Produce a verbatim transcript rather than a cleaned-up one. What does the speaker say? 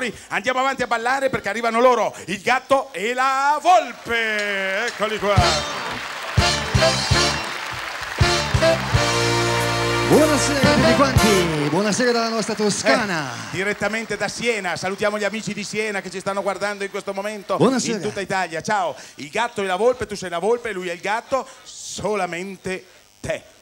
signori, andiamo avanti a ballare perché arrivano loro, il gatto e la volpe. Eccoli qua. Buonasera a tutti quanti, buonasera dalla nostra Toscana. Eh, direttamente da Siena, salutiamo gli amici di Siena che ci stanno guardando in questo momento. Buonasera. In tutta Italia. Ciao, il gatto e la volpe, tu sei la volpe, lui è il gatto, solamente te.